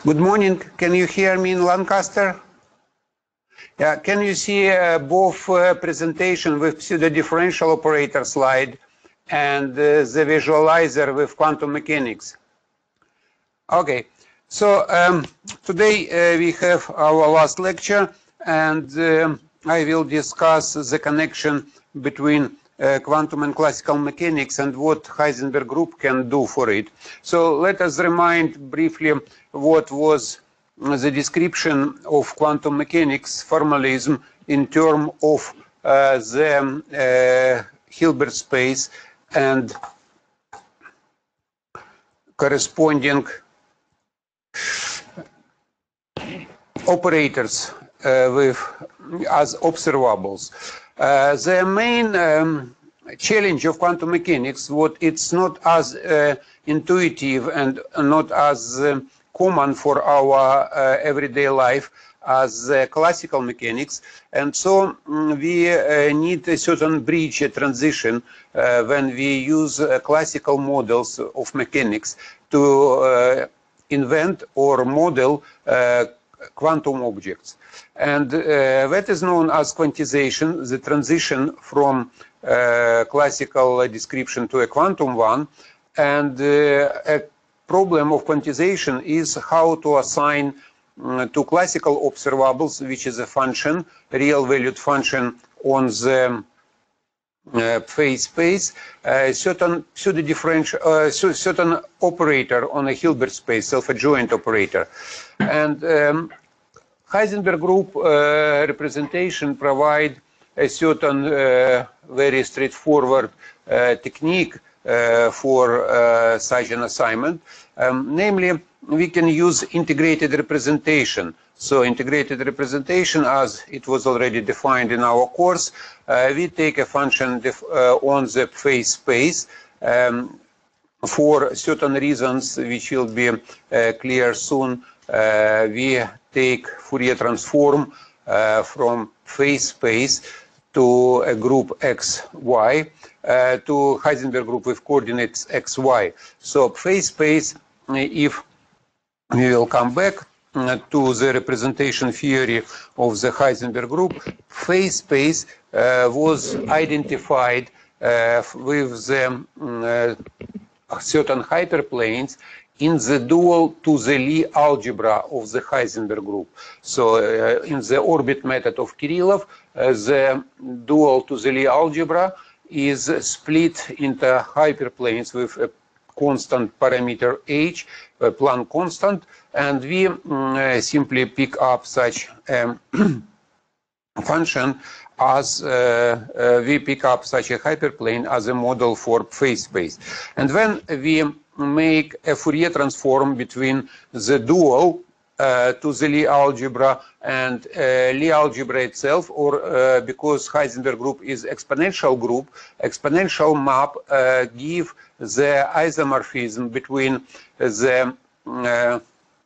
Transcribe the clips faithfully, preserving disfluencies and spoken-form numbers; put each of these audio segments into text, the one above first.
Good morning. Can you hear me in Lancaster? Yeah. Can you see uh, both uh, presentation with pseudo-differential operator slide and uh, the visualizer with quantum mechanics? Okay. So um, today uh, we have our last lecture, and um, I will discuss the connection between uh, quantum and classical mechanics and what Heisenberg group can do for it. So let us remind briefly what was the description of quantum mechanics formalism in terms of uh, the uh, Hilbert space and corresponding operators uh, with as observables. Uh, the main um, challenge of quantum mechanics, what it's not as uh, intuitive and not as uh, common for our uh, everyday life as uh, classical mechanics, and so um, we uh, need a certain bridge, a transition uh, when we use uh, classical models of mechanics to uh, invent or model uh, quantum objects. And uh, that is known as quantization, the transition from uh, classical description to a quantum one. And uh, a problem of quantization is how to assign um, to classical observables, which is a function, real valued function on the uh, phase space, a uh, certain pseudo-differential, uh, certain operator on a Hilbert space, self-adjoint operator. And um, Heisenberg group uh, representation provide a certain uh, very straightforward uh, technique uh, for uh, such an assignment. Um, namely, we can use integrated representation. So integrated representation, as it was already defined in our course, uh, we take a function def uh, on the phase space um, for certain reasons which will be uh, clear soon. Uh, we take Fourier transform uh, from phase space to a group X Y uh, to Heisenberg group with coordinates X Y. So phase space, if we will come back uh, to the representation theory of the Heisenberg group, phase space uh, was identified uh, with the uh, certain hyperplanes in the dual to the Lie algebra of the Heisenberg group. So uh, in the orbit method of Kirillov, uh, the dual to the Lie algebra is split into hyperplanes with a constant parameter h, a Planck constant, and we um, simply pick up such a function as uh, uh, we pick up such a hyperplane as a model for phase space. And when we make a Fourier transform between the dual uh, to the Lie algebra and uh, Lie algebra itself, or uh, because Heisenberg group is exponential group, exponential map uh, give the isomorphism between the uh,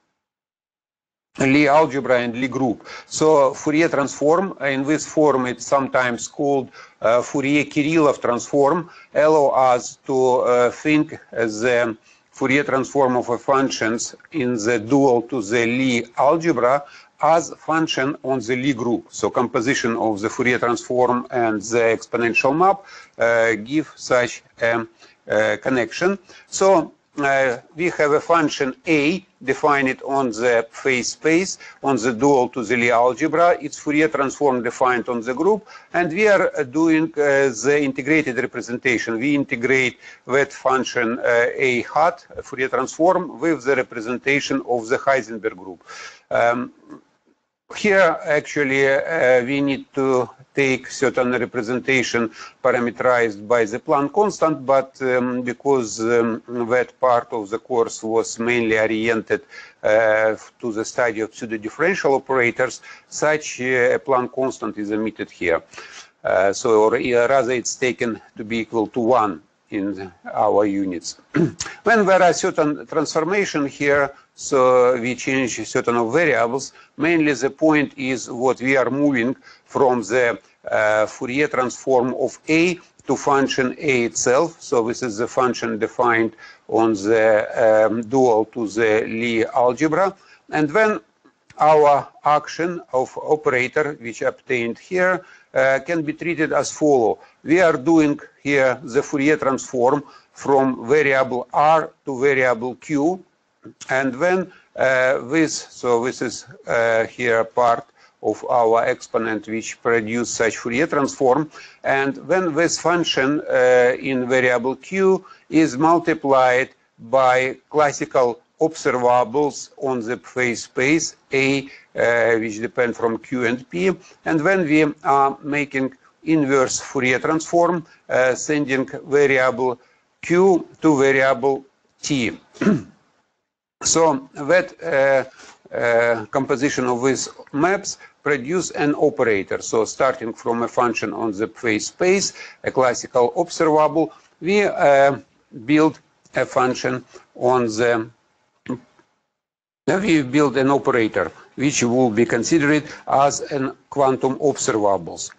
Lie algebra and Lie group. So Fourier transform, in this form it's sometimes called uh, Fourier-Kirillov transform, allow us to uh, think the Fourier transform of a functions in the dual to the Lie algebra as function on the Lie group. So composition of the Fourier transform and the exponential map uh, give such a uh, connection. So Uh, we have a function A defined on the phase space, on the dual to the Lie algebra. It's Fourier transform defined on the group, and we are uh, doing uh, the integrated representation. We integrate that function uh, A hat, Fourier transform, with the representation of the Heisenberg group. Um, Here, actually, uh, we need to take certain representation parameterized by the Planck constant, but um, because um, that part of the course was mainly oriented uh, to the study of pseudo-differential operators, such uh, a Planck constant is omitted here. Uh, so, or rather, it's taken to be equal to one in our units. When there are certain transformation here, so we change certain of variables, mainly the point is what we are moving from the uh, Fourier transform of A to function A itself. So this is the function defined on the um, dual to the Lie algebra. And when our action of operator, which obtained here, uh, can be treated as follow. We are doing here the Fourier transform from variable r to variable q, and when uh, this, so this is uh, here part of our exponent which produce such Fourier transform, and when this function uh, in variable q is multiplied by classical observables on the phase space A, uh, which depend from Q and P, and when we are making inverse Fourier transform, uh, sending variable Q to variable T. So that uh, uh, composition of these maps produce an operator. So starting from a function on the phase space, a classical observable, we uh, build a function on the we build an operator which will be considered as an quantum observables.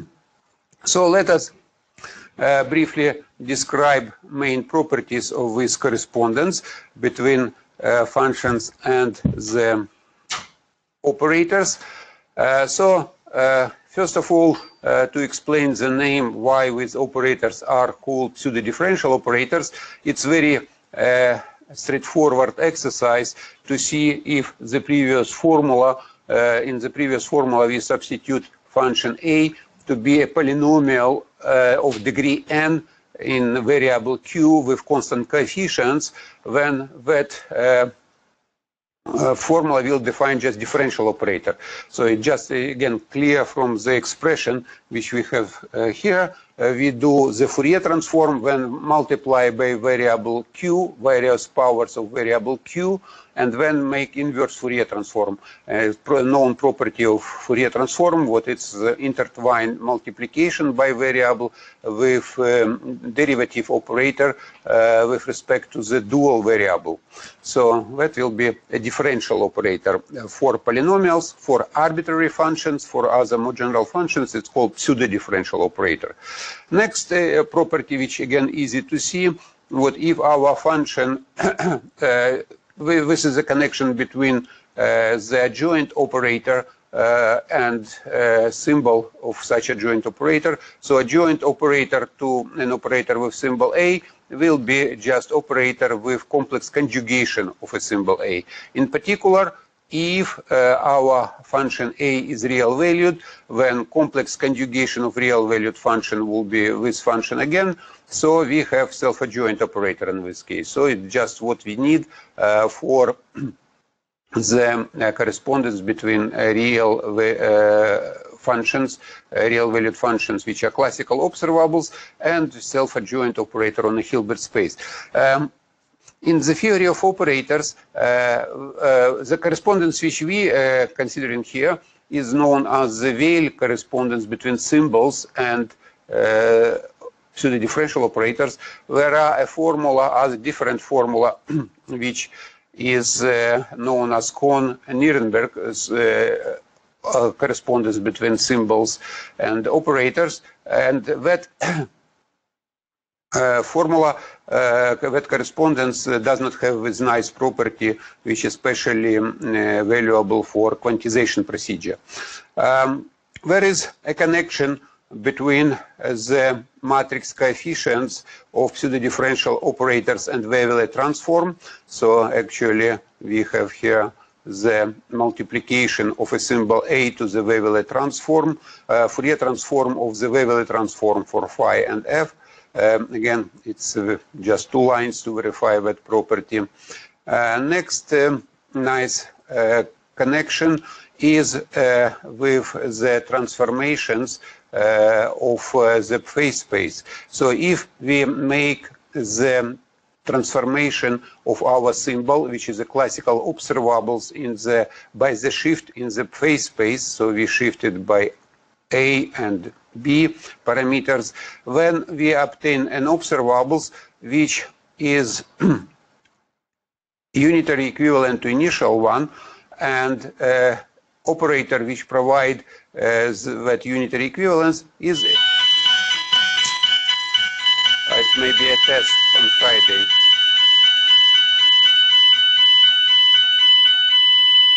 So let us uh, briefly describe main properties of this correspondence between uh, functions and the operators. Uh, so uh, first of all, uh, to explain the name why these operators are called pseudodifferential operators, it's very uh, straightforward exercise to see if the previous formula, uh, in the previous formula we substitute function a to be a polynomial uh, of degree n in variable q with constant coefficients, when that uh, Uh, formula will define just differential operator. So it just, again, clear from the expression which we have uh, here. Uh, we do the Fourier transform when multiply by variable q, various powers of variable q, and then make inverse Fourier transform. Uh, known property of Fourier transform, what it's the intertwined multiplication by variable with um, derivative operator uh, with respect to the dual variable. So that will be a differential operator for polynomials, for arbitrary functions, for other more general functions. It's called pseudo-differential operator. Next uh, property, which again easy to see, what if our function, uh, this is a connection between uh, the adjoint operator uh, and uh, symbol of such adjoint operator. So adjoint operator to an operator with symbol A will be just operator with complex conjugation of a symbol A. In particular, if uh, our function A is real valued, then complex conjugation of real valued function will be this function again. So we have self-adjoint operator in this case. So it's just what we need uh, for the uh, correspondence between uh, real uh, functions, uh, real valued functions, which are classical observables, and self-adjoint operator on a Hilbert space. Um, In the theory of operators, uh, uh, the correspondence which we are uh, considering here is known as the Weyl correspondence between symbols and uh, pseudo-differential operators. There are a formula, as a different formula, which is uh, known as Kohn-Nirenberg uh, uh, correspondence between symbols and operators, and that Uh, formula, uh, that correspondence uh, does not have this nice property, which is especially um, uh, valuable for quantization procedure. Um, there is a connection between uh, the matrix coefficients of pseudo-differential operators and Weyl transform. So actually we have here the multiplication of a symbol A to the Weyl transform, uh, Fourier transform of the Weyl transform for phi and f. Um, again, it's uh, just two lines to verify that property. Uh, next um, nice uh, connection is uh, with the transformations uh, of uh, the phase space. So if we make the transformation of our symbol, which is a classical observables in the by the shift in the phase space, so we shifted by A and B parameters, when we obtain an observables which is unitary equivalent to initial one, and uh, operator which provide uh, that unitary equivalence is, it may be a test on Friday.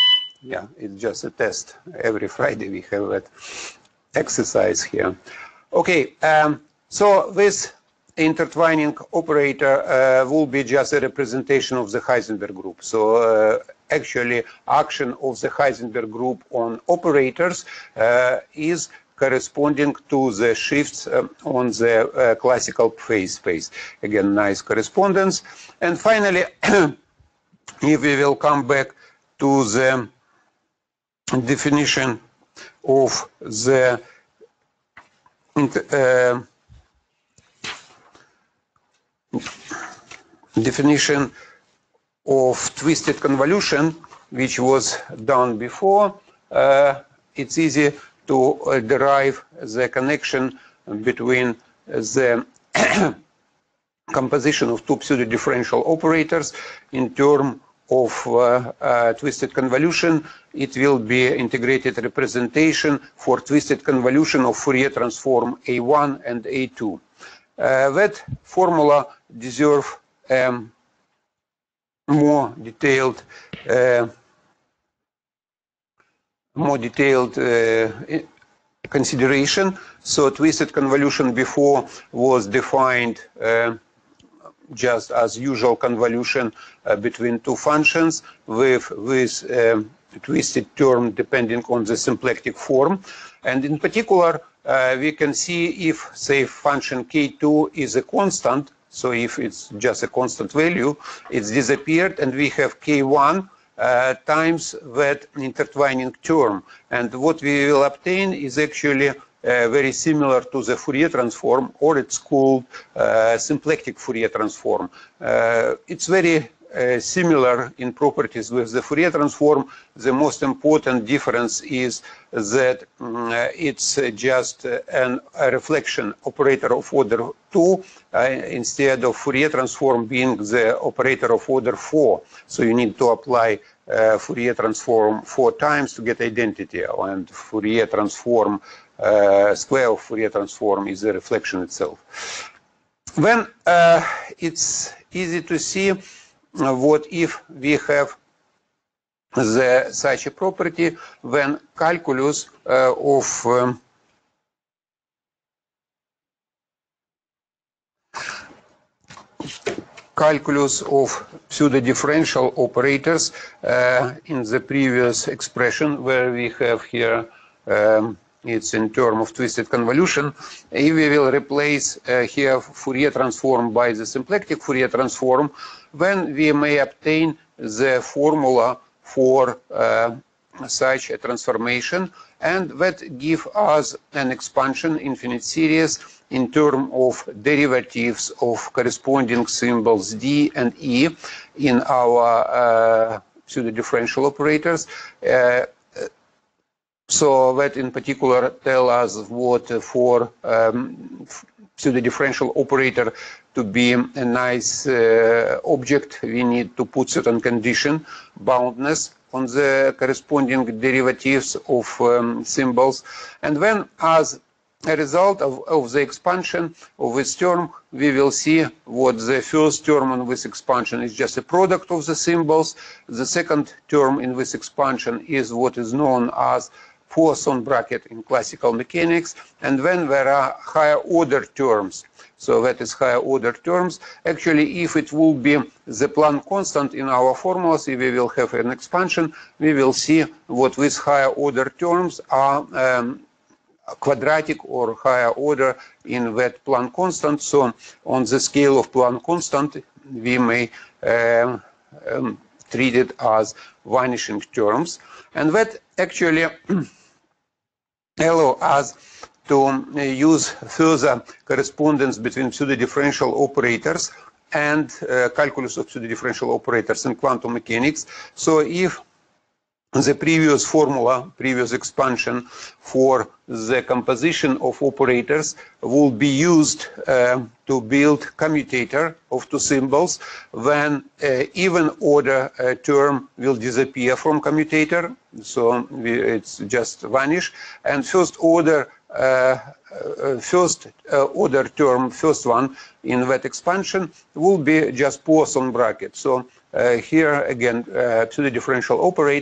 yeah, it's just a test. Every Friday we have that exercise here. Okay, um, so this intertwining operator uh, will be just a representation of the Heisenberg group. So uh, actually action of the Heisenberg group on operators uh, is corresponding to the shifts um, on the uh, classical phase space. Again, nice correspondence. And finally, if we will come back to the definition of the uh, definition of twisted convolution, which was done before, uh, it's easy to uh, derive the connection between the composition of two pseudo-differential operators in terms of uh, uh, twisted convolution. It will be integrated representation for twisted convolution of Fourier transform A one and A two. Uh, that formula deserves um, more detailed, uh, more detailed uh, consideration. So twisted convolution before was defined uh, just as usual convolution uh, between two functions with with um, twisted term depending on the symplectic form. And in particular, uh, we can see if, say, function k two is a constant, so if it's just a constant value, it's disappeared, and we have k one uh, times that intertwining term. And what we will obtain is actually Uh, very similar to the Fourier transform, or it's called uh, symplectic Fourier transform. Uh, it's very uh, similar in properties with the Fourier transform. The most important difference is that um, it's just an, a reflection operator of order two uh, instead of Fourier transform being the operator of order four. So you need to apply uh, Fourier transform four times to get identity, and Fourier transform Uh, square of Fourier transform is the reflection itself. Then uh, it's easy to see uh, what if we have the such a property when calculus uh, of um, calculus of pseudo-differential operators uh, in the previous expression where we have here um, it's in terms of twisted convolution. If we will replace uh, here Fourier transform by the symplectic Fourier transform, then we may obtain the formula for uh, such a transformation, and that give us an expansion infinite series in terms of derivatives of corresponding symbols D and E in our uh, pseudo-differential operators. Uh, So that in particular tell us what for um, pseudo-differential operator to be a nice uh, object, we need to put certain condition, boundness on the corresponding derivatives of um, symbols. And then as a result of, of the expansion of this term, we will see what the first term in this expansion is just a product of the symbols. The second term in this expansion is what is known as Poisson bracket in classical mechanics, and then there are higher order terms. So that is higher order terms. Actually, if it will be the Planck constant in our formulas, if we will have an expansion, we will see what these higher order terms are um, quadratic or higher order in that Planck constant. So on the scale of Planck constant, we may um, um, treat it as vanishing terms. And that actually allow us to use further correspondence between pseudo-differential operators and uh, calculus of pseudo-differential operators in quantum mechanics. So if the previous formula, previous expansion for the composition of operators will be used uh, to build commutator of two symbols, then uh, even order uh, term will disappear from commutator, so we, it's just vanish, and first order uh, uh, first uh, order term, first one in that expansion will be just Poisson bracket. So uh, here again, uh, pseudo-differential operator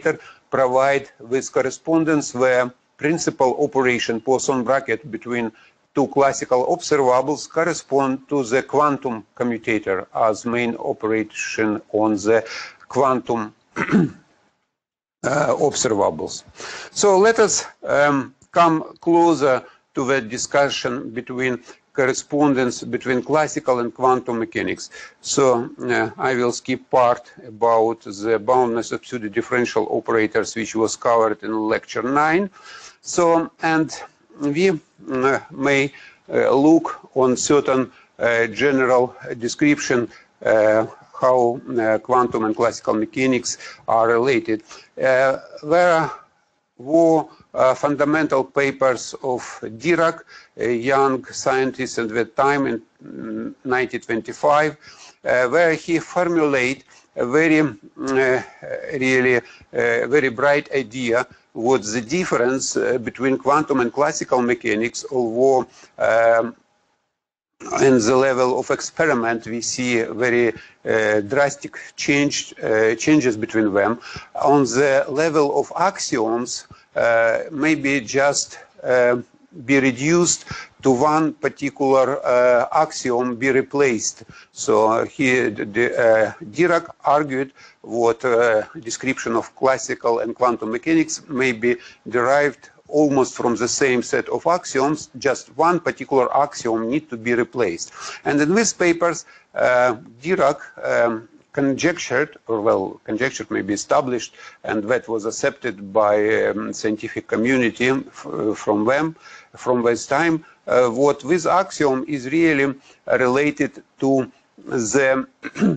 provide with correspondence where principal operation Poisson bracket between two classical observables correspond to the quantum commutator as main operation on the quantum uh, observables. So let us um, come closer to the discussion between correspondence between classical and quantum mechanics. So uh, I will skip part about the boundness of pseudo-differential operators, which was covered in lecture nine. So, and we uh, may uh, look on certain uh, general description uh, how uh, quantum and classical mechanics are related. Uh, there were uh, fundamental papers of Dirac, a young scientist at that time in nineteen twenty-five, uh, where he formulated a very, uh, really, uh, very bright idea what's the difference uh, between quantum and classical mechanics, although um, in the level of experiment we see very uh, drastic change, uh, changes between them. On the level of axioms, uh, maybe just uh, be reduced to one particular uh, axiom be replaced. So here the, uh, Dirac argued what uh, description of classical and quantum mechanics may be derived almost from the same set of axioms, just one particular axiom need to be replaced. And in these papers, uh, Dirac um, conjectured, or well, conjectured may be established, and that was accepted by um, scientific community from them, from this time, uh, what this axiom is really related to the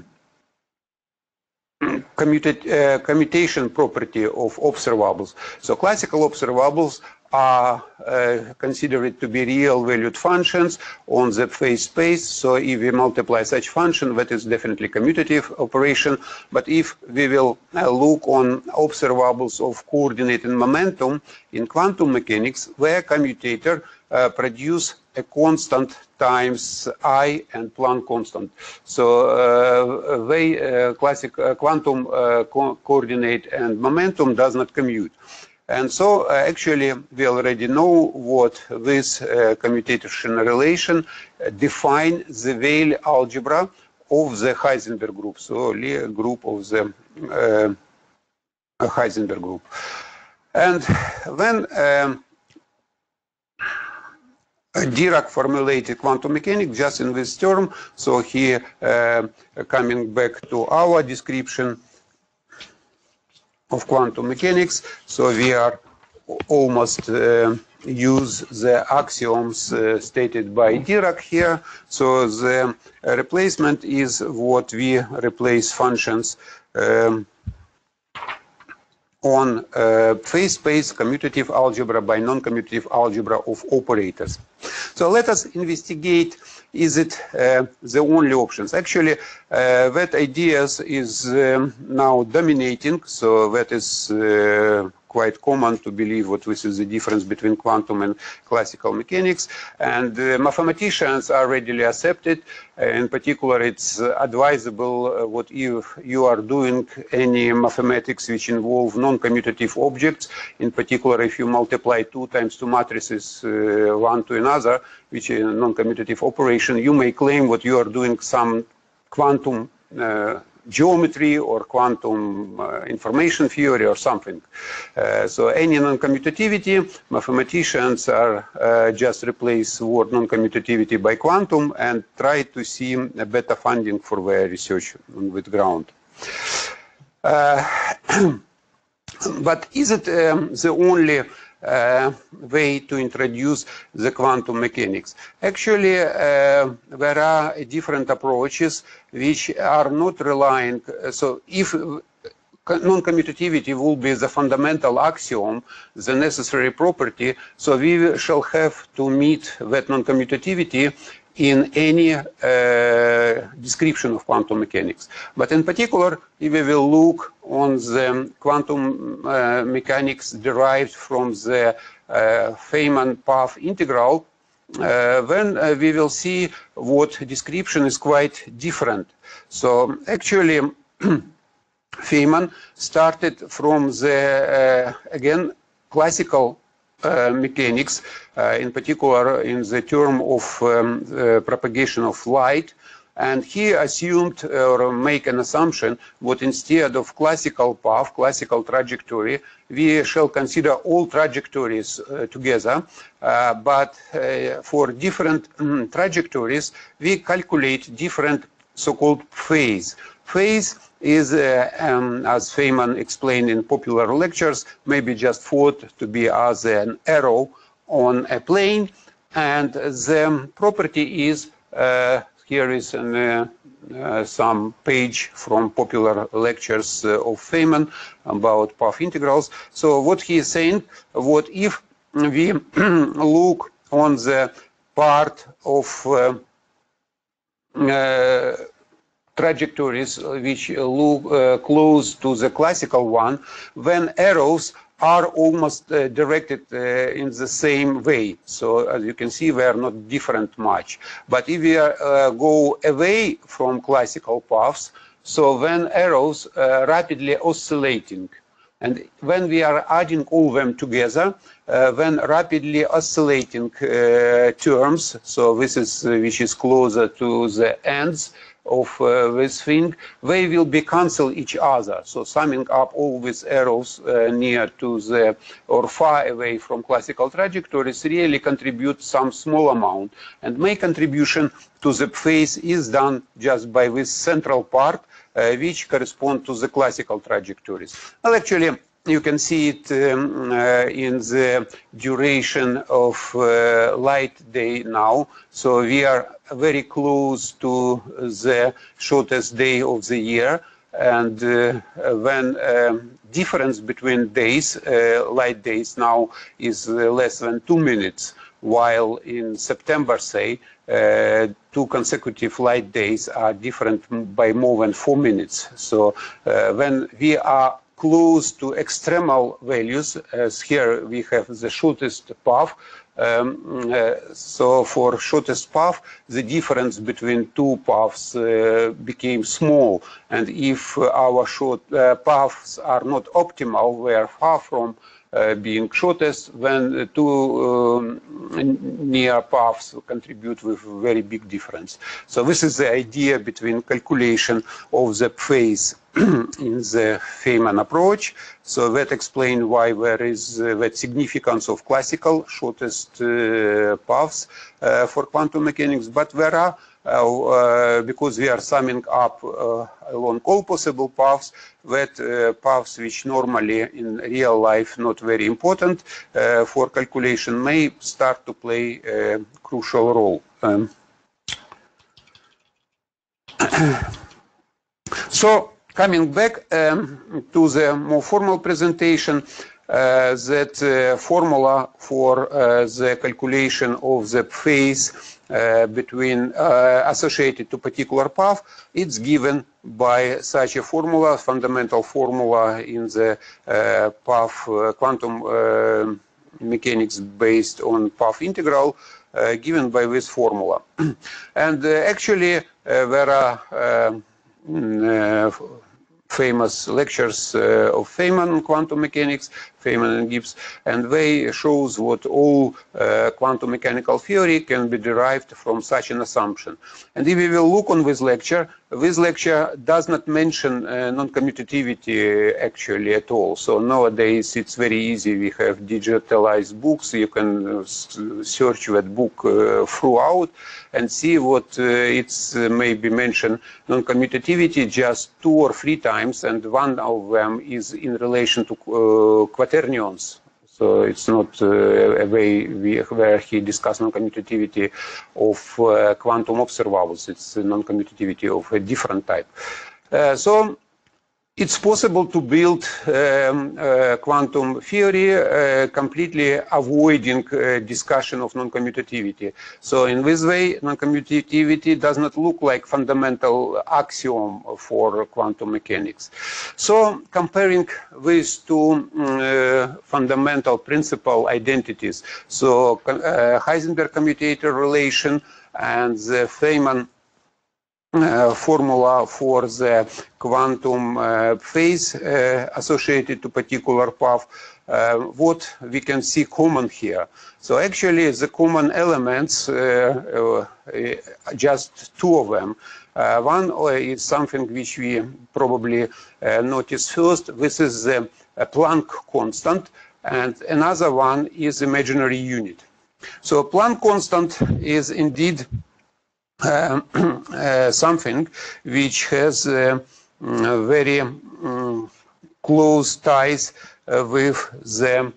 Commuta uh, commutation property of observables. So classical observables are uh, considered to be real valued functions on the phase space. So if we multiply such function, that is definitely commutative operation. But if we will uh, look on observables of coordinate and momentum in quantum mechanics, where commutator uh, produce a constant times I and Planck constant. So uh, they uh, classic uh, quantum uh, co coordinate and momentum does not commute. And so uh, actually we already know what this uh, commutation relation uh, define the Weyl algebra of the Heisenberg group. So Lie group of the uh, Heisenberg group. And then um, Dirac formulated quantum mechanics just in this term. So here, uh, coming back to our description of quantum mechanics, so we are almost uh, use the axioms uh, stated by Dirac here. So the replacement is what we replace functions um, on uh, phase space commutative algebra by non-commutative algebra of operators. So let us investigate, is it uh, the only options? Actually, uh, that ideas is um, now dominating, so that is uh, quite common to believe what this is the difference between quantum and classical mechanics, and uh, mathematicians are readily accepted. Uh, in particular, it's uh, advisable uh, what if you are doing any mathematics which involve non-commutative objects, in particular if you multiply two times two matrices uh, one to another, which is a non-commutative operation, you may claim what you are doing some quantum uh, geometry or quantum uh, information theory or something. Uh, so any non-commutativity, mathematicians are uh, just replace word non-commutativity by quantum and try to see a better funding for their research on that ground. Uh, but is it um, the only Uh, way to introduce the quantum mechanics? Actually, uh, there are different approaches which are not relying. So if non-commutativity will be the fundamental axiom, the necessary property, so we shall have to meet that non-commutativity in any uh, description of quantum mechanics. But in particular, if we will look on the quantum uh, mechanics derived from the uh, Feynman path integral, uh, then uh, we will see what description is quite different. So actually, Feynman started from the, uh, again, classical uh, mechanics, uh, in particular in the term of um, uh, propagation of light. And he assumed or make an assumption that instead of classical path, classical trajectory, we shall consider all trajectories uh, together. Uh, but uh, for different um, trajectories, we calculate different so-called phase. Phase is, uh, um, as Feynman explained in popular lectures, maybe just thought to be as an arrow on a plane. And the property is uh, here is an, uh, uh, some page from popular lectures uh, of Feynman about path integrals. So what he is saying, what if we look on the part of uh, uh, trajectories which look uh, close to the classical one, when arrows are almost uh, directed uh, in the same way. So as you can see, they are not different much. But if we are, uh, go away from classical paths, so when arrows uh, rapidly oscillating, and when we are adding all them together, uh, when rapidly oscillating uh, terms, so this is uh, which is closer to the ends of uh, this thing, they will be cancel each other. So summing up all these arrows uh, near to the or far away from classical trajectories really contribute some small amount, and my contribution to the phase is done just by this central part uh, which correspond to the classical trajectories. Well, actually, you can see it um, uh, in the duration of uh, light day now. So we are very close to the shortest day of the year. And uh, when um, difference between days, uh, light days now is uh, less than two minutes, while in September, say, uh, two consecutive light days are different by more than four minutes. So uh, when we are close to extremal values, as here we have the shortest path. Um, uh, so for shortest path, the difference between two paths uh, became small. And if our short uh, paths are not optimal, we are far from uh, being shortest, when two um, near paths contribute with very big difference. So this is the idea between calculation of the phase in the Feynman approach. So that explains why there is uh, that significance of classical shortest uh, paths uh, for quantum mechanics. But there are, uh, uh, because we are summing up uh, along all possible paths, that uh, paths which normally in real life not very important uh, for calculation may start to play a crucial role. Um, so, coming back um, to the more formal presentation, uh, that uh, formula for uh, the calculation of the phase uh, between uh, associated to particular path, it's given by such a formula, fundamental formula in the uh, path uh, quantum uh, mechanics based on path integral, uh, given by this formula. And uh, actually, uh, there are uh, uh, famous lectures uh, of Feynman on quantum mechanics, Feynman and Gibbs, and they shows what all uh, quantum mechanical theory can be derived from such an assumption. And if we will look on this lecture, this lecture does not mention uh, non-commutativity actually at all. So nowadays it's very easy. We have digitalized books. You can uh, search that book uh, throughout and see what uh, it's uh, maybe mentioned non-commutativity just two or three times, and one of them is in relation to uh, quaternions. So it's not uh, a way we, where he discussed non-commutativity of uh, quantum observables. It's non-commutativity of a different type. Uh, so it's possible to build um, uh, quantum theory uh, completely avoiding uh, discussion of non-commutativity. So in this way, non-commutativity does not look like fundamental axiom for quantum mechanics. So comparing these two uh, fundamental principal identities, so uh, Heisenberg commutator relation and the Feynman uh, formula for the quantum uh, phase uh, associated to particular path, uh, what we can see common here. So actually the common elements, uh, uh, just two of them. Uh, one is something which we probably uh, notice first. This is the uh, Planck constant, and another one is imaginary unit. So Planck constant is indeed uh, uh, something which has uh, very um, close ties uh, with the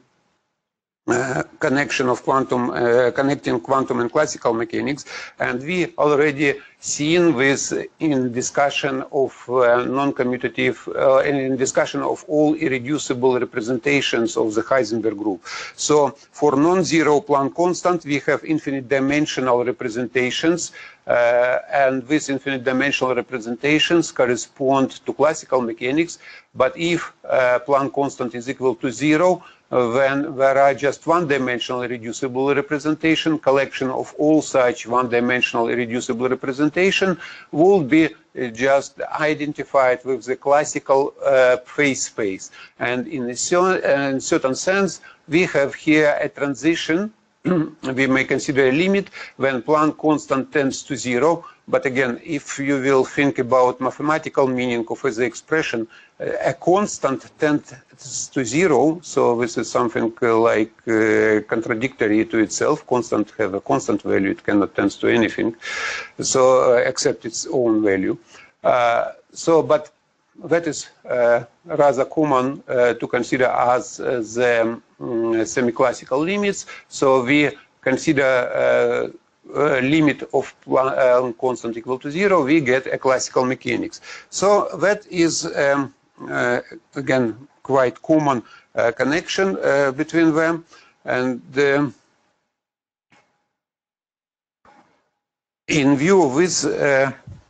Uh, connection of quantum, uh, connecting quantum and classical mechanics, and we already seen this in discussion of uh, non-commutative, uh, in discussion of all irreducible representations of the Heisenberg group. So for non-zero Planck constant, we have infinite dimensional representations, uh, and these infinite dimensional representations correspond to classical mechanics. But if uh, Planck constant is equal to zero, when there are just one-dimensional irreducible representation, collection of all such one-dimensional irreducible representation will be just identified with the classical uh, phase space. And in a certain, in certain sense, we have here a transition. We may consider a limit when Planck constant tends to zero. But again, if you will think about mathematical meaning of the expression, a constant tends to zero, so this is something like uh, contradictory to itself. Constant have a constant value, it cannot tend to anything, so uh, except its own value. Uh, so, but that is uh, rather common uh, to consider as uh, the um, semi-classical limits. So we consider uh, Uh, limit of Planck constant equal to zero, we get a classical mechanics. So that is um, uh, again quite common uh, connection uh, between them, and uh, in view of this uh,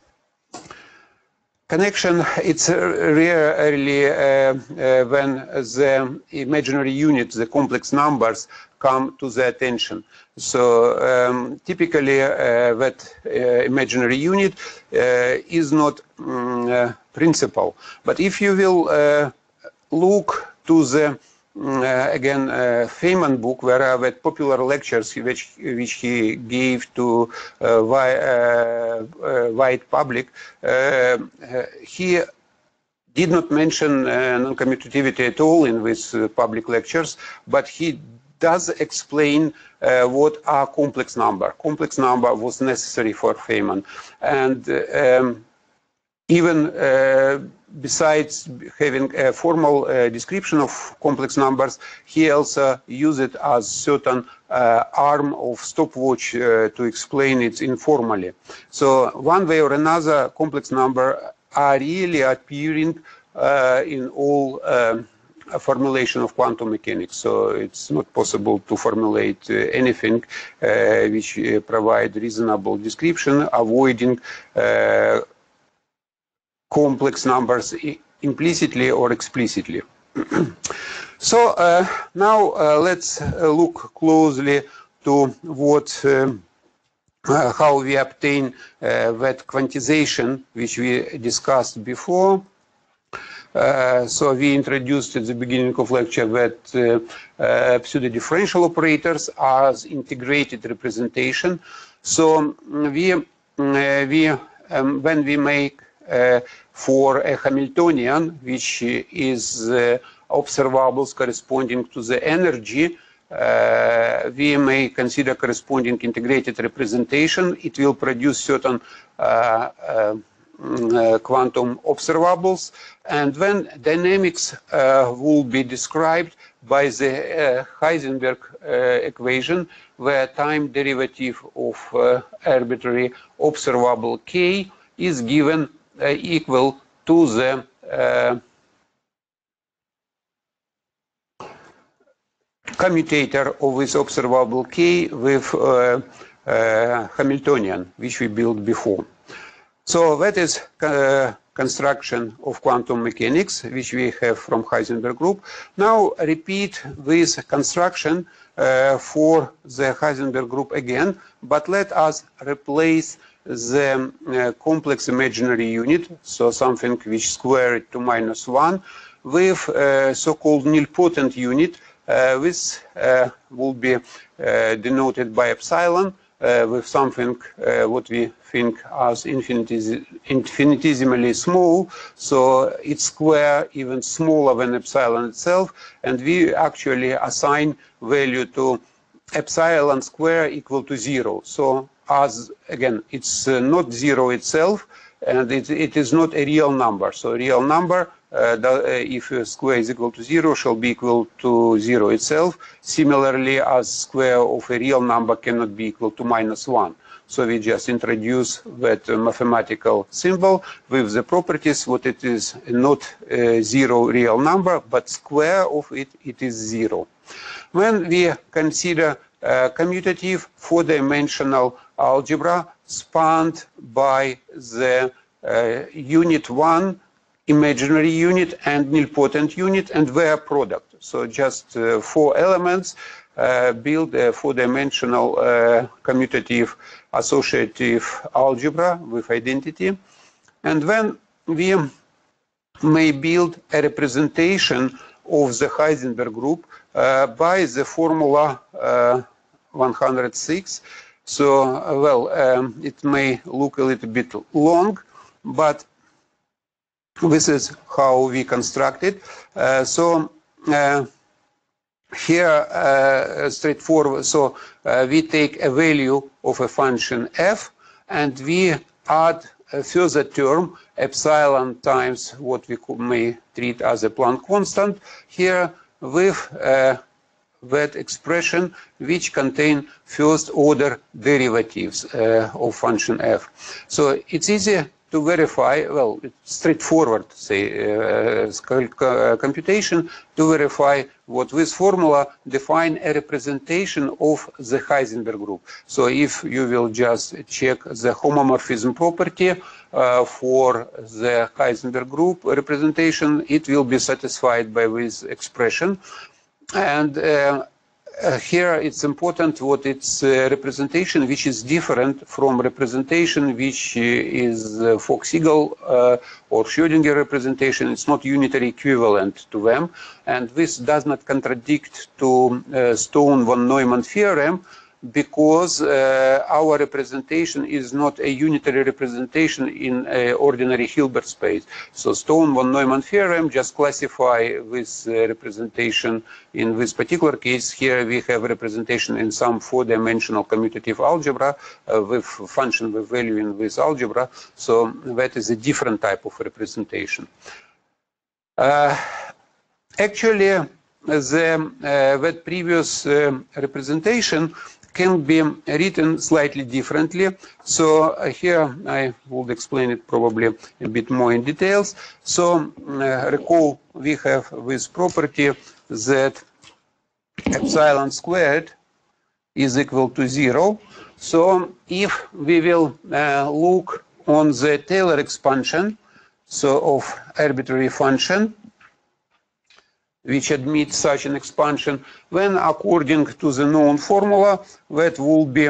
connection, it's rarely uh, uh, when the imaginary units, the complex numbers, come to the attention. So um, typically uh, that uh, imaginary unit uh, is not um, uh, principal. But if you will uh, look to the Uh, again, uh, Feynman book, where are the popular lectures which which he gave to uh, wi uh, uh, wide public, uh, uh, he did not mention uh, non-commutativity at all in these uh, public lectures, but he does explain uh, what are complex number. Complex number was necessary for Feynman, and uh, um, even uh, besides having a formal uh, description of complex numbers, he also used it as certain uh, arm of stopwatch uh, to explain it informally. So one way or another, complex numbers are really appearing uh, in all uh, formulation of quantum mechanics. So it's not possible to formulate uh, anything uh, which uh, provide reasonable description, avoiding uh, complex numbers implicitly or explicitly. So uh, now uh, let's uh, look closely to what, uh, uh, how we obtain uh, that quantization which we discussed before. Uh, so we introduced at the beginning of lecture that uh, uh, pseudo-differential operators as integrated representation. So we, uh, we um, when we make Uh, for a Hamiltonian, which is uh, observables corresponding to the energy, uh, we may consider corresponding integrated representation. It will produce certain uh, uh, uh, quantum observables, and when dynamics uh, will be described by the uh, Heisenberg uh, equation, where time derivative of uh, arbitrary observable k is given Uh, equal to the uh, commutator of this observable k with uh, uh, Hamiltonian, which we built before. So that is uh, construction of quantum mechanics, which we have from Heisenberg group. Now repeat this construction uh, for the Heisenberg group again, but let us replace the uh, complex imaginary unit, so something which squared to minus one, with uh, so-called nilpotent unit, uh, which uh, will be uh, denoted by epsilon, uh, with something uh, what we think as infinites infinitesimally small, so it's square even smaller than epsilon itself, and we actually assign value to epsilon square equal to zero. So as again, it's uh, not zero itself, and it, it is not a real number. So a real number, uh, the, uh, if a square is equal to zero, shall be equal to zero itself. Similarly, as square of a real number cannot be equal to minus one. So we just introduce that uh, mathematical symbol with the properties what it is not a zero real number, but square of it, it is zero. When we consider uh, commutative four-dimensional algebra spanned by the uh, unit one, imaginary unit, and nilpotent unit, and their product. So just uh, four elements uh, build a four-dimensional uh, commutative associative algebra with identity. And when we may build a representation of the Heisenberg group uh, by the formula uh, one hundred six. So, uh, well, um, it may look a little bit long, but this is how we construct it. Uh, so, uh, here, uh, straightforward, so uh, we take a value of a function f, and we add a further term, epsilon times what we could, may treat as a Planck constant, here with uh, that expression which contain first order derivatives uh, of function f. So it's easy to verify, well, it's straightforward, say, uh, computation to verify what this formula define a representation of the Heisenberg group. So if you will just check the homomorphism property uh, for the Heisenberg group representation, it will be satisfied by this expression. And uh, uh, here it's important what it's uh, representation which is different from representation which uh, is uh, Fox-Eagle uh, or Schrödinger representation. It's not unitary equivalent to them, and this does not contradict to uh, Stone von Neumann theorem, because uh, our representation is not a unitary representation in an ordinary Hilbert space. So Stone von Neumann theorem just classify this uh, representation in this particular case. Here we have representation in some four-dimensional commutative algebra uh, with function with value in this algebra. So that is a different type of representation. Uh, actually, the, uh, that previous uh, representation can be written slightly differently. So uh, here I will explain it probably a bit more in details. So uh, recall we have this property that epsilon squared is equal to zero. So if we will uh, look on the Taylor expansion, so of arbitrary function, which admits such an expansion, when according to the known formula, that will be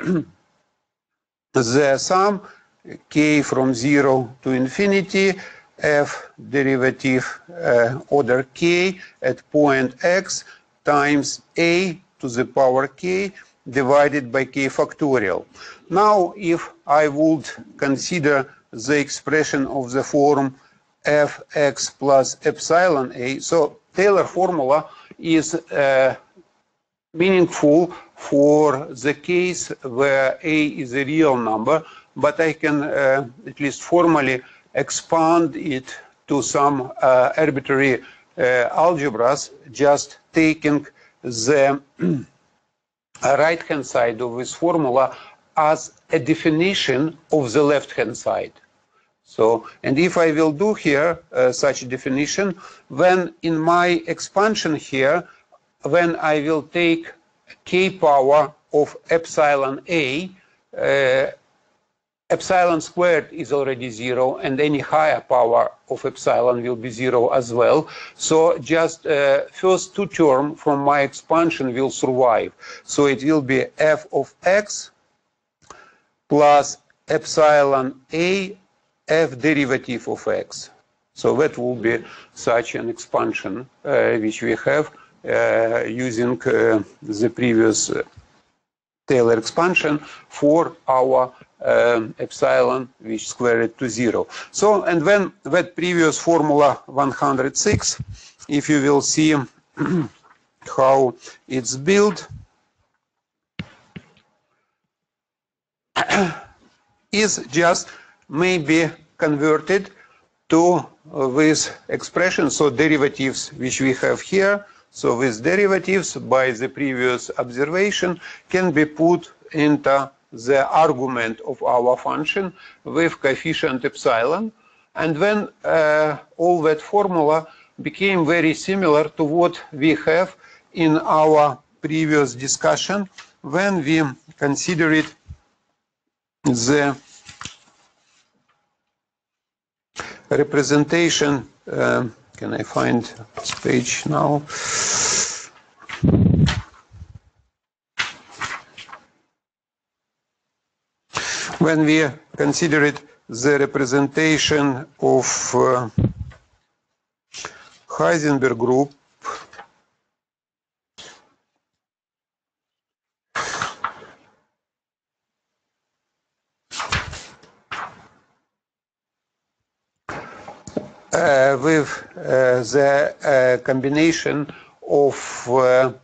the sum k from zero to infinity, f derivative uh, order k at point x times a to the power k divided by k factorial. Now, if I would consider the expression of the form fx plus epsilon a, so Taylor formula is uh, meaningful for the case where a is a real number, but I can uh, at least formally expand it to some uh, arbitrary uh, algebras, just taking the right-hand side of this formula as a definition of the left-hand side. So, and if I will do here uh, such a definition, when in my expansion here, when I will take k power of epsilon a, uh, epsilon squared is already zero, and any higher power of epsilon will be zero as well. So just uh, first two terms from my expansion will survive. So it will be f of x plus epsilon a f derivative of x. So that will be such an expansion uh, which we have uh, using uh, the previous uh, Taylor expansion for our um, epsilon which squared to zero. So, and when that previous formula one hundred six, if you will see how it's built, is just maybe converted to uh, this expression, so derivatives which we have here. So these derivatives by the previous observation can be put into the argument of our function with coefficient epsilon. And then uh, all that formula became very similar to what we have in our previous discussion when we considered the representation. Uh, can I find this page now? When we considered the representation of uh, Heisenberg group, Uh, with uh, the uh, combination of uh,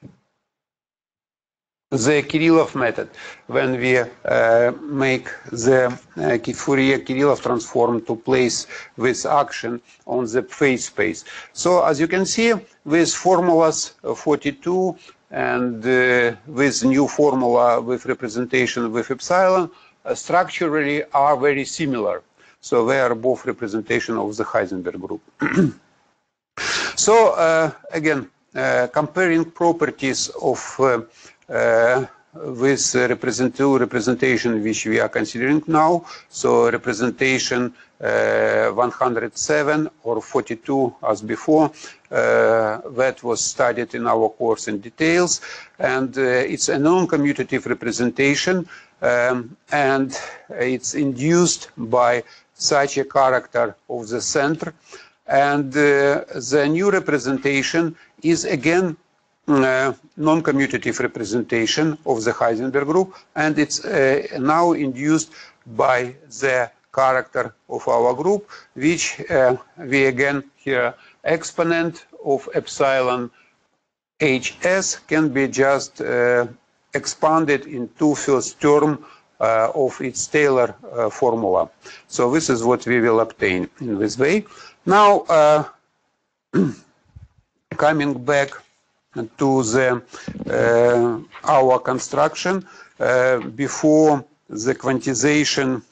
the Kirillov method, when we uh, make the uh, Fourier-Kirillov transform to place this action on the phase space. So as you can see, with formulas forty-two and uh, with new formula with representation with epsilon, uh, structurally are very similar. So they are both representation of the Heisenberg group. So uh, again, uh, comparing properties of uh, uh, with uh, represent two representation which we are considering now. So representation uh, one hundred seven or forty-two as before, uh, that was studied in our course in details, and uh, it's a non-commutative representation, um, and it's induced by such a character of the center, and uh, the new representation is again uh, non-commutative representation of the Heisenberg group, and it's uh, now induced by the character of our group, which uh, we again here exponent of epsilon hs can be just uh, expanded into first term Uh, of its Taylor uh, formula. So this is what we will obtain in this way. Now, uh, coming back to the uh, our construction uh, before the quantization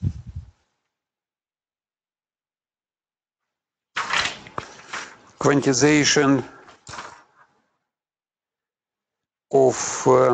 quantization of uh,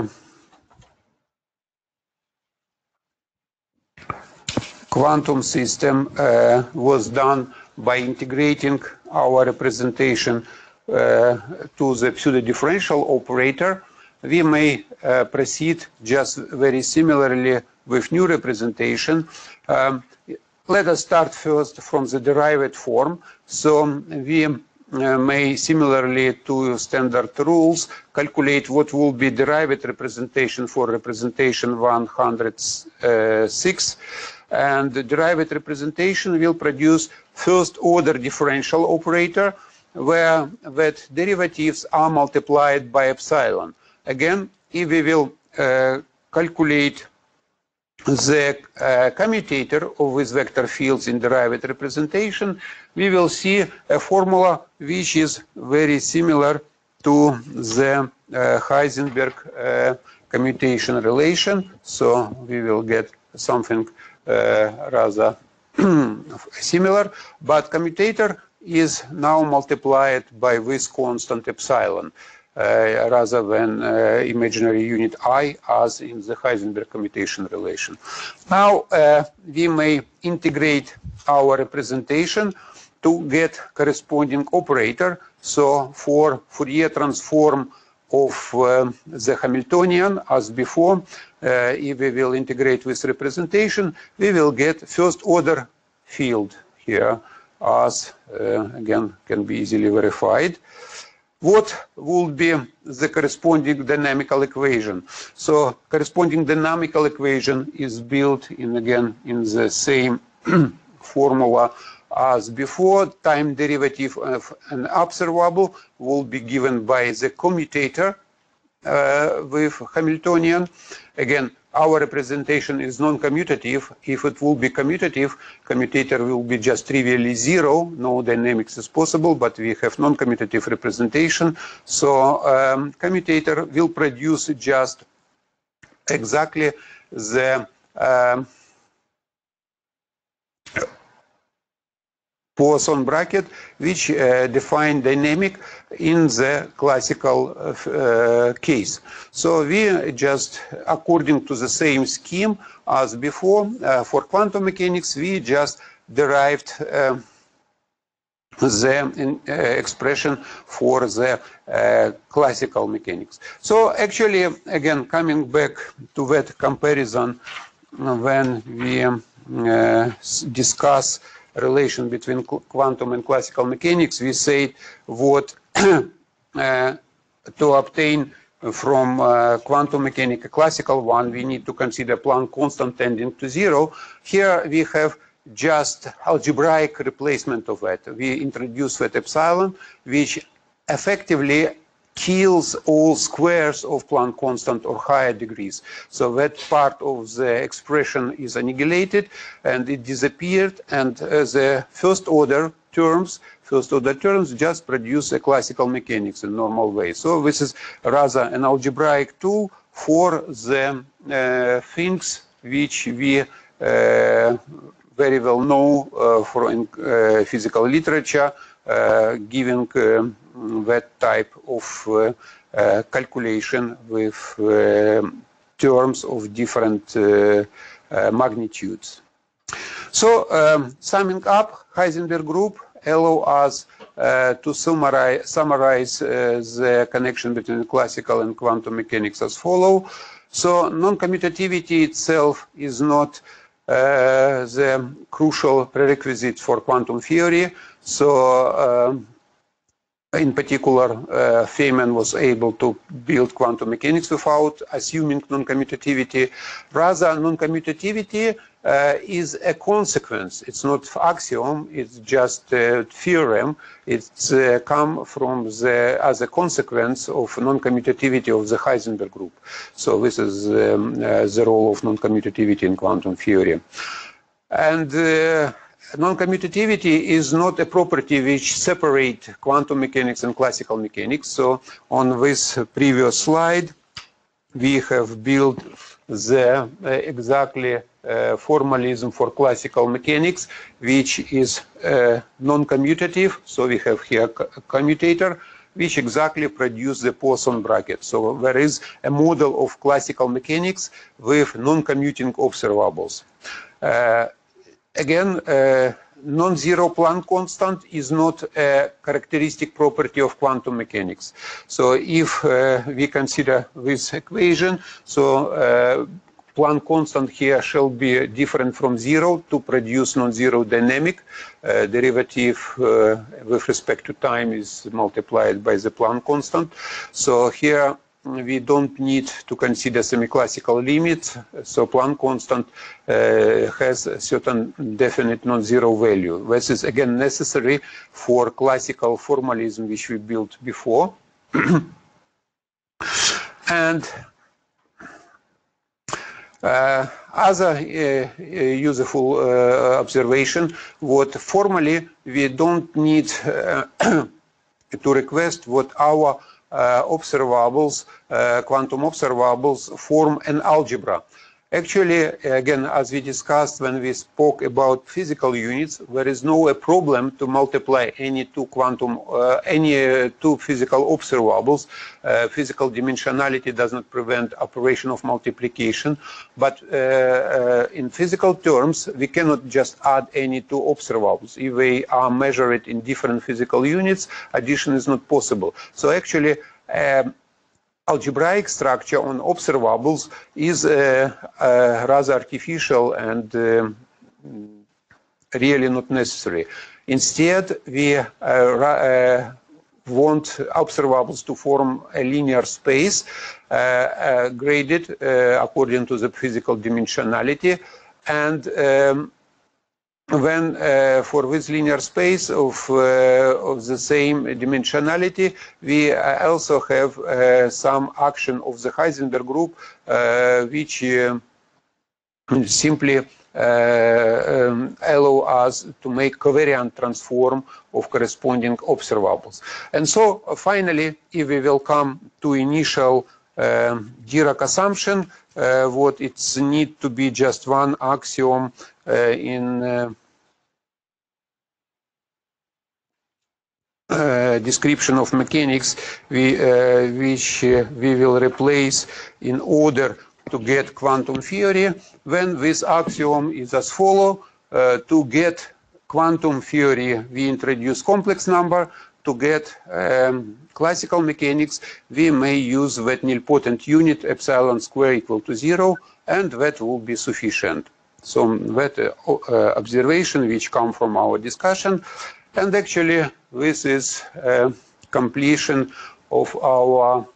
quantum system uh, was done by integrating our representation uh, to the pseudodifferential operator. We may uh, proceed just very similarly with new representation. Um, let us start first from the derived form. So we uh, may, similarly to standard rules, calculate what will be derived representation for representation one hundred six. And the derived representation will produce first order differential operator where that derivatives are multiplied by epsilon. Again, if we will uh, calculate the uh, commutator of these vector fields in derived representation, we will see a formula which is very similar to the uh, Heisenberg uh, commutation relation. So we will get something Uh, rather similar, but commutator is now multiplied by this constant epsilon. uh, rather than uh, imaginary unit I as in the Heisenberg commutation relation. Now uh, we may integrate our representation to get corresponding operator. So for Fourier transform of uh, the Hamiltonian, as before, uh, if we will integrate with representation, we will get first order field here, as uh, again can be easily verified. What would be the corresponding dynamical equation? So corresponding dynamical equation is built in again in the same formula as before. Time derivative of an observable will be given by the commutator uh, with Hamiltonian. Again, our representation is non-commutative. If it will be commutative, commutator will be just trivially zero. No dynamics is possible, but we have non-commutative representation. So um, commutator will produce just exactly the um, Poisson bracket, which uh, define dynamic in the classical uh, case. So we just, according to the same scheme as before, uh, for quantum mechanics, we just derived uh, the uh, expression for the uh, classical mechanics. So actually, again, coming back to that comparison, when we uh, discuss relation between quantum and classical mechanics, we say what uh, to obtain from uh, quantum mechanics a classical one, we need to consider Planck constant tending to zero. Here we have just algebraic replacement of that. We introduce that epsilon, which effectively kills all squares of Planck constant or higher degrees. So that part of the expression is annihilated and it disappeared, and uh, the first order terms, first order terms just produce a classical mechanics in normal way. So this is rather an algebraic tool for the uh, things which we uh, very well know uh, for in uh, physical literature, uh, giving uh, that type of uh, uh, calculation with uh, terms of different uh, uh, magnitudes. So um, summing up, Heisenberg group allow us uh, to summarize, summarize uh, the connection between classical and quantum mechanics as follow. So non-commutativity itself is not uh, the crucial prerequisite for quantum theory. So uh, in particular, uh, Feynman was able to build quantum mechanics without assuming non-commutativity. Rather, non-commutativity uh, is a consequence. It's not axiom, it's just a theorem. It's uh, come from the, as a consequence of non-commutativity of the Heisenberg group. So this is um, uh, the role of non-commutativity in quantum theory. And uh, non-commutativity is not a property which separate quantum mechanics and classical mechanics. So on this previous slide, we have built the uh, exactly uh, formalism for classical mechanics, which is uh, non-commutative. So we have here a commutator, which exactly produce the Poisson bracket. So there is a model of classical mechanics with non-commuting observables. Uh, Again, uh, non-zero Planck constant is not a characteristic property of quantum mechanics. So if uh, we consider this equation, so uh, Planck constant here shall be different from zero to produce non-zero dynamic. Uh, derivative uh, with respect to time is multiplied by the Planck constant. So here we don't need to consider semi-classical limits, so Planck constant uh, has a certain definite non-zero value. This is again necessary for classical formalism which we built before. And uh, other uh, useful uh, observation, what formally we don't need uh, to request what our Uh, observables, uh, quantum observables form an algebra. Actually, again, as we discussed when we spoke about physical units, there is no a problem to multiply any two quantum, uh, any uh, two physical observables. Uh, physical dimensionality does not prevent operation of multiplication, but uh, uh, in physical terms, we cannot just add any two observables. If they are measured in different physical units, addition is not possible. So actually, um, algebraic structure on observables is uh, uh, rather artificial and uh, really not necessary. Instead, we uh, uh, want observables to form a linear space uh, uh, graded uh, according to the physical dimensionality, and um, when uh, for this linear space of, uh, of the same dimensionality, we uh, also have uh, some action of the Heisenberg group, uh, which uh, simply uh, um, allow us to make covariant transform of corresponding observables. And so uh, finally, if we will come to initial um, Dirac assumption, uh, what it's need to be just one axiom uh, in uh, uh, description of mechanics, we, uh, which uh, we will replace in order to get quantum theory, when this axiom is as follow. Uh, to get quantum theory, we introduce complex number. To get um, classical mechanics, we may use that nilpotent unit epsilon square equal to zero, and that will be sufficient. So that uh, uh, observation which come from our discussion, and actually this is uh, completion of our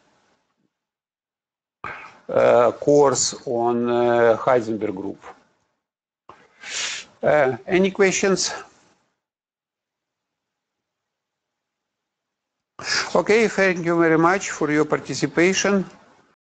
uh, course on uh, Heisenberg group. Uh, any questions? Okay, thank you very much for your participation.